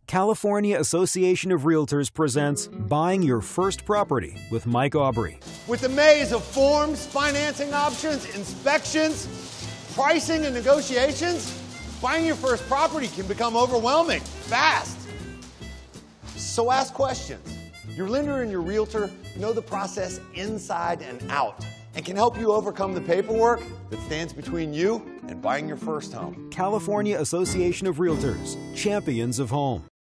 California Association of Realtors presents Buying Your First Property with Mike Aubrey. With the maze of forms, financing options, inspections, pricing, and negotiations, buying your first property can become overwhelming fast. So ask questions. Your lender and your realtor know the process inside and out and can help you overcome the paperwork that stands between you and buying your first home. California Association of Realtors, champions of home.